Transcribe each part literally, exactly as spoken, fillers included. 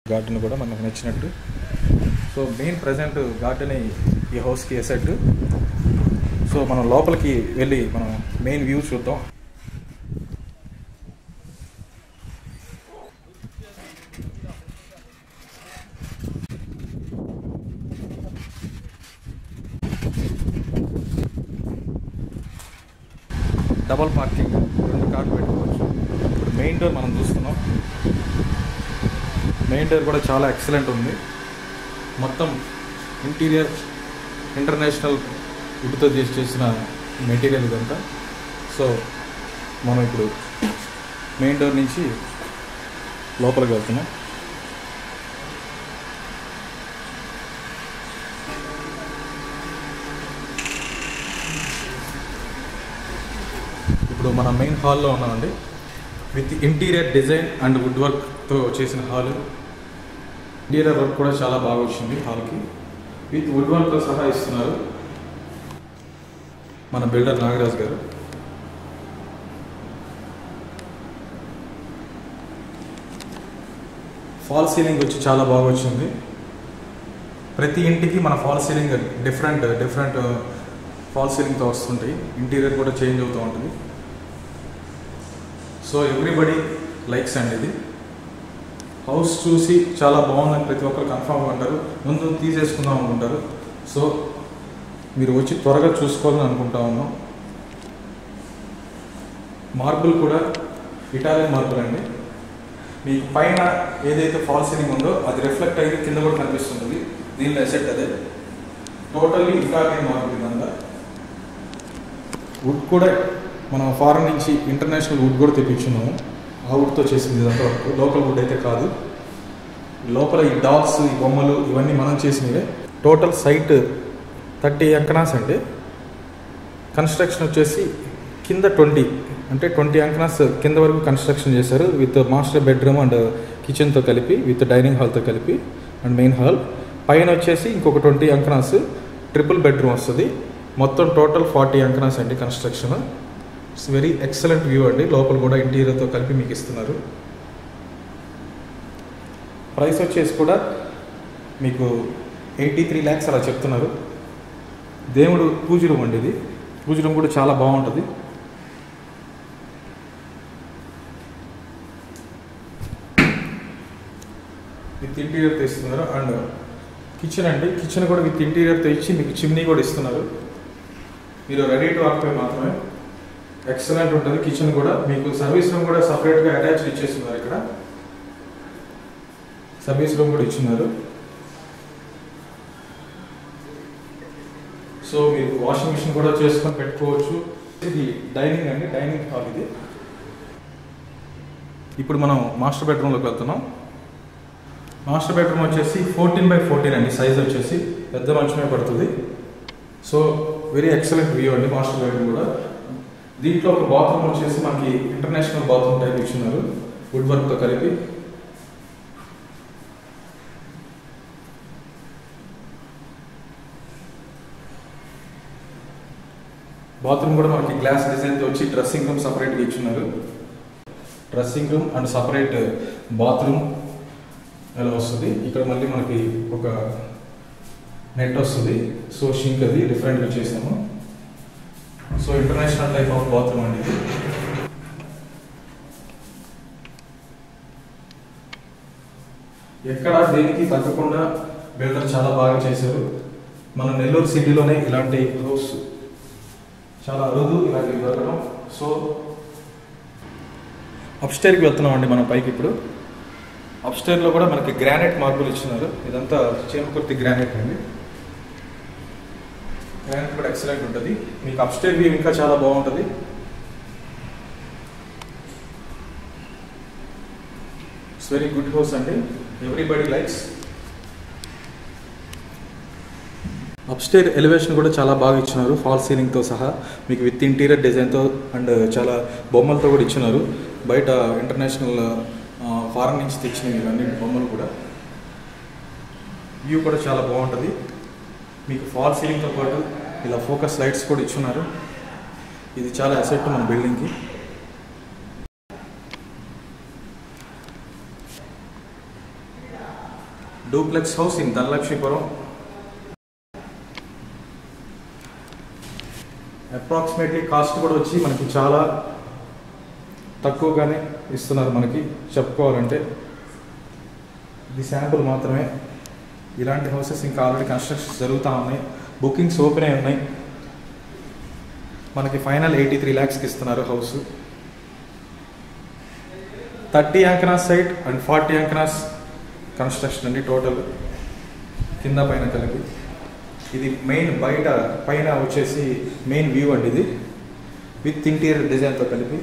Garden కూడా మనకు నచ్చినట్టు. సో మెయిన్ ప్రజెంట్ గార్డెన్ ఈ హౌస్కి ఎసెట్. సో మనం లోపలికి వెళ్ళి మనం మెయిన్ వ్యూ చూద్దాం. డబల్ పార్కింగ్, రెండు కార్లు పెట్టుకోవచ్చు. ఇప్పుడు మెయిన్ డోర్ మనం చూస్తున్నాం. మెయిన్ డోర్ కూడా చాలా ఎక్సలెంట్ ఉంది. మొత్తం ఇంటీరియర్ ఇంటర్నేషనల్ వుడ్తో చేసి చేసిన మెటీరియల్ ఇదంతా. సో మనం ఇప్పుడు మెయిన్ డోర్ నుంచి లోపలికి వెళ్తున్నాం. ఇప్పుడు మన మెయిన్ హాల్లో ఉన్నామండి. With interior design and wood వర్క్తో చేసిన హాల్. ఇంటీరియర్ వర్క్ కూడా చాలా బాగా వచ్చింది హాల్కి. విత్ వుడ్ వర్క్తో సహా ఇస్తున్నారు మన బిల్డర్ నాగరాజ్ గారు. ఫాల్ సీలింగ్ వచ్చి చాలా బాగా వచ్చింది. ప్రతి ఇంటికి మన fall ceiling different different fall సీలింగ్తో వస్తుంటాయి. ఇంటీరియర్ కూడా చేంజ్ అవుతూ ఉంటుంది. సో ఎవ్రీబడి లైక్స్ అండి. ఇది హౌస్ చూసి చాలా బాగుందని ప్రతి ఒక్కరు కన్ఫామ్గా అంటారు. ముందు తీసేసుకుందాం అనుకుంటారు. సో మీరు వచ్చి త్వరగా చూసుకోవాలని అనుకుంటా ఉన్నాం. మార్బుల్ కూడా ఇటాలియన్ మార్బుల్ అండి. మీకు పైన ఏదైతే ఫాల్ సీలింగ్ ఉందో అది రిఫ్లెక్ట్ అయ్యి కింద కూడా కనిపిస్తుంది. దీనిలో ఎసెట్ అదే. టోటల్లీ ఇటాలియన్ మార్బుల్ ఇదంతా. వుడ్ కూడా మనం ఫారెన్ నుంచి ఇంటర్నేషనల్ వుడ్ కూడా తెప్పించున్నాము. ఆ వుడ్తో చేసింది ఇదంతా వరకు. లోకల్ వుడ్ అయితే కాదు. లోపల ఈ డాగ్స్, ఈ బొమ్మలు ఇవన్నీ మనం చేసినవే. టోటల్ సైట్ థర్టీ అంకనాస్ అండి. కన్స్ట్రక్షన్ వచ్చేసి కింద ట్వంటీ అంటే ట్వంటీ అంకనాస్ కింద వరకు కన్స్ట్రక్షన్ చేశారు. విత్ మాస్టర్ బెడ్రూమ్ అండ్ కిచెన్తో కలిపి, విత్ డైనింగ్ హాల్తో కలిపి అండ్ మెయిన్ హాల్. పైన వచ్చేసి ఇంకొక ట్వంటీ అంకనాస్ ట్రిపుల్ బెడ్రూమ్ వస్తుంది. మొత్తం టోటల్ ఫార్టీ అంకనాస్ అండి construction. It's very excellent view అండి. లోపల కూడా ఇంటీరియర్తో కలిపి మీకు ఇస్తున్నారు. ప్రైస్ వచ్చేసి కూడా మీకు ఎయిటీ త్రీ ల్యాక్స్ అలా చెప్తున్నారు. దేవుడు పూజ రూమ్ అండి ఇది. పూజ రూమ్ కూడా చాలా బాగుంటుంది. విత్ ఇంటీరియర్తో ఇస్తున్నారు. అండ్ కిచెన్ అండి. కిచెన్ కూడా విత్ ఇంటీరియర్తో ఇచ్చి మీకు చిమ్నీ కూడా ఇస్తున్నారు. మీరు రెడీ టు ఆక్యుపై మాత్రమే. ఎక్సలెంట్ ఉంటుంది కిచెన్ కూడా. మీకు సర్వీస్ రూమ్ కూడా సపరేట్గా అటాచ్డ్ ఇచ్చేస్తున్నారు. ఇక్కడ సర్వీస్ రూమ్ కూడా ఇచ్చున్నారు. సో మీరు వాషింగ్ మిషన్ కూడా చేసుకొని పెట్టుకోవచ్చు. ఇది డైనింగ్ అండి. డైనింగ్ హాల్ ఇది. ఇప్పుడు మనం మాస్టర్ బెడ్రూమ్లోకి వెళ్తున్నాం. మాస్టర్ బెడ్రూమ్ వచ్చేసి ఫోర్టీన్ బై ఫోర్టీన్ అండి. సైజ్ వచ్చేసి పెద్ద మంచమే పడుతుంది. సో వెరీ ఎక్సలెంట్ వ్యూ అండి మాస్టర్ బెడ్రూమ్ కూడా. దీంట్లో ఒక బాత్రూమ్ వచ్చేసి మనకి ఇంటర్నేషనల్ బాత్రూమ్ టైప్ ఇచ్చినారు వుడ్ వర్క్తో కలిపి. బాత్రూమ్ కూడా మనకి గ్లాస్ డిజైన్తో వచ్చి డ్రెస్సింగ్ రూమ్ సపరేట్గా ఇచ్చినారు. Dressing room and separate bathroom ఎలా వస్తుంది. ఇక్కడ మళ్ళీ మనకి ఒక నెట్ వస్తుంది. సో షింక్ అది డిఫరెంట్గా చేసాము. So international type of bathroom అండి ఇది. ఎక్కడ దేనికి తగ్గకుండా బిల్డర్ చాలా బాగా చేశారు. మన నెల్లూరు సిటీలోనే ఇలాంటి హౌస్ చాలా అరుదు ఇలాంటివి దొరకడం. సో అప్స్టైర్కి వెళ్తున్నాం అండి మనం పైకి. ఇప్పుడు అప్స్టైర్లో కూడా మనకి గ్రానైట్ మార్బుల్ ఇచ్చినారు. ఇదంతా చేమకుర్తి గ్రానైట్ అండి. గ్రానైట్ కూడా ఎక్సలెంట్ ఉంటుంది. మీకు అప్స్టైర్ వ్యూ ఇంకా చాలా బాగుంటుంది. ఇట్స్ వెరీ గుడ్ హౌస్ అండి. Everybody likes. అప్స్టైర్ ఎలివేషన్ కూడా చాలా బాగా ఇచ్చినారు. ఫాల్ సీలింగ్తో సహా మీకు విత్ ఇంటీరియర్ డిజైన్తో అండ్ చాలా బొమ్మలతో కూడా ఇచ్చినారు. బయట ఇంటర్నేషనల్ ఫారెన్ నుంచి తెచ్చినవి ఇవన్నీ బొమ్మలు కూడా. వ్యూ కూడా చాలా బాగుంటుంది. మీకు ఫాల్ సీలింగ్తో పాటు ఇలా ఫోకస్ లైట్స్ కూడా ఇచ్చున్నారు. ఇది చాలా అసెట్ మన బిల్డింగ్కి. Duplex house in Dhanalakshmipuram. Approximately cost కూడా వచ్చి మనకి చాలా తక్కువగానే ఇస్తున్నారు. మనకి చెప్పుకోవాలంటే ఇది శాంపుల్ మాత్రమే. ఇలాంటి హౌసెస్ ఇంకా ఆల్రెడీ కన్స్ట్రక్షన్స్ జరుగుతూ ఉన్నాయి, బుకింగ్స్ ఓపెన్ అయి ఉన్నాయి. మనకి ఫైనల్ ఎయిటీ త్రీ ల్యాక్స్కి ఇస్తున్నారు హౌస్. థర్టీ యాంకనాస్ సైట్ అండ్ ఫార్టీ యాంకనాస్ కన్స్ట్రక్షన్ అండి టోటల్, కింద పైన కలిపి. ఇది మెయిన్ బయట పైన వచ్చేసి మెయిన్ వ్యూ అండి, ఇది విత్ ఇంటీరియర్ డిజైన్తో కలిపి.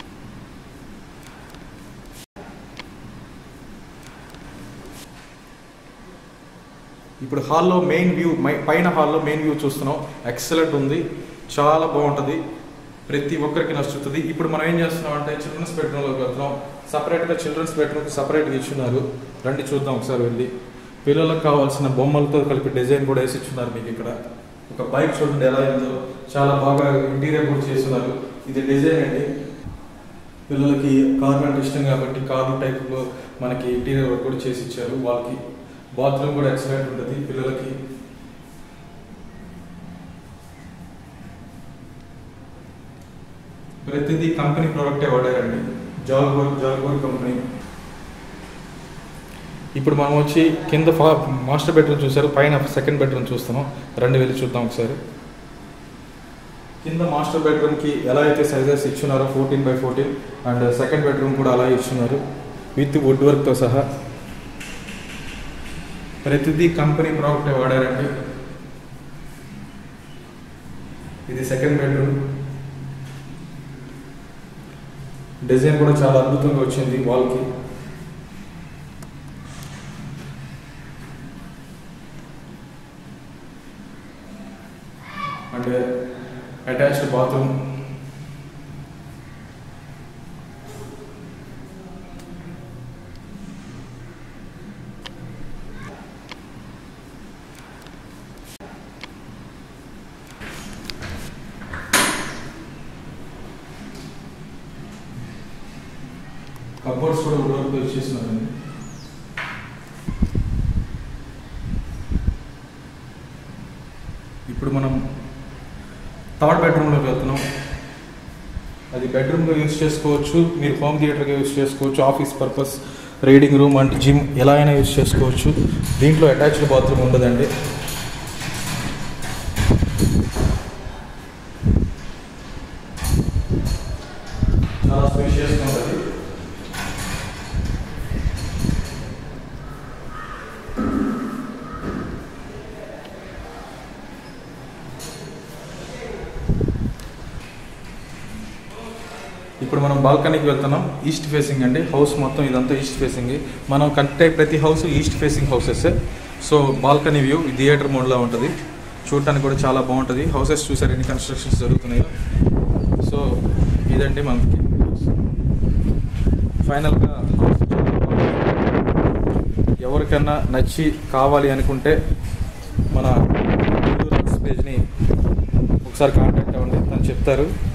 ఇప్పుడు హాల్లో మెయిన్ వ్యూ, పైన హాల్లో మెయిన్ వ్యూ చూస్తున్నాం. ఎక్సలెంట్ ఉంది, చాలా బాగుంటుంది, ప్రతి ఒక్కరికి నచ్చుతుంది. ఇప్పుడు మనం ఏం చేస్తున్నాం అంటే చిల్డ్రన్స్ బెడ్రూమ్లోకి వెళ్తున్నాం. సపరేట్గా చిల్డ్రన్స్ బెడ్రూమ్కి సపరేట్గా ఇచ్చున్నారు. రండి చూద్దాం ఒకసారి వెళ్ళి. పిల్లలకు కావాల్సిన బొమ్మలతో కలిపి డిజైన్ కూడా వేసి ఇచ్చున్నారు. మీకు ఇక్కడ ఒక బైక్ చూడండి ఎలా అయిందో, చాలా బాగా ఇంటీరియర్ కూడా చేస్తున్నారు. ఇది డిజైన్ అండి, పిల్లలకి కార్ అంటే ఇష్టం కాబట్టి కారు టైప్లో మనకి ఇంటీరియర్ వర్క్ కూడా చేసి ఇచ్చారు. వాళ్ళకి బాత్రూమ్ కూడా ఎక్సలెంట్ ఉంటుంది పిల్లలకి. ప్రతిదీ కంపెనీ ప్రోడక్టే వాడారండి, జాగ్వర్ జాగ్వర్ కంపెనీ. ఇప్పుడు మనం వచ్చి కింద ఫా మాస్టర్ బెడ్రూమ్ చూసారు, పైన సెకండ్ బెడ్రూమ్ చూస్తున్నాం. రెండు వెళ్ళి చూద్దాం ఒకసారి. కింద మాస్టర్ బెడ్రూమ్కి ఎలా అయితే సైజెస్ ఇచ్చున్నారో fourteen by fourteen, and second bedroom కూడా అలా ఇచ్చున్నారు విత్ వుడ్ వర్క్తో సహా. ప్రతిదీ కంపెనీ ప్రోడక్టే వాడారండి. ఇది సెకండ్ బెడ్రూమ్, డిజైన్ కూడా చాలా అద్భుతంగా వచ్చింది వాల్కి. And attached bathroom. కబోర్డ్స్ కూడా వుడ్ వచ్చేసినారండి. ఇప్పుడు మనం థర్డ్ బెడ్రూమ్లోకి వెళ్తున్నాం. అది బెడ్రూమ్గా యూజ్ చేసుకోవచ్చు, మీరు హోమ్ థియేటర్గా యూజ్ చేసుకోవచ్చు, office purpose, reading room and gym ఎలా అయినా యూజ్ చేసుకోవచ్చు. దీంట్లో అటాచ్డ్ బాత్రూమ్ ఉండదండి. చాలా స్పేషియస్గా ఉంటుంది. ఇప్పుడు మనం బాల్కనీకి వెళ్తున్నాం. ఈస్ట్ ఫేసింగ్ అండి హౌస్ మొత్తం, ఇదంతా ఈస్ట్ ఫేసింగ్. మనం కట్టే ప్రతి house east facing houses. So balcony view theatre మోడ్లో ఉంటుంది, చూడటానికి కూడా చాలా బాగుంటుంది. హౌసెస్ చూసారు ఎన్ని కన్స్ట్రక్షన్స్ జరుగుతున్నాయో. సో ఇదండి మనకి ఫైనల్గా హౌస్. ఎవరికన్నా నచ్చి కావాలి అనుకుంటే మన పేజ్ని ఒకసారి కాంటాక్ట్ అవ్వండి, తను చెప్తారు.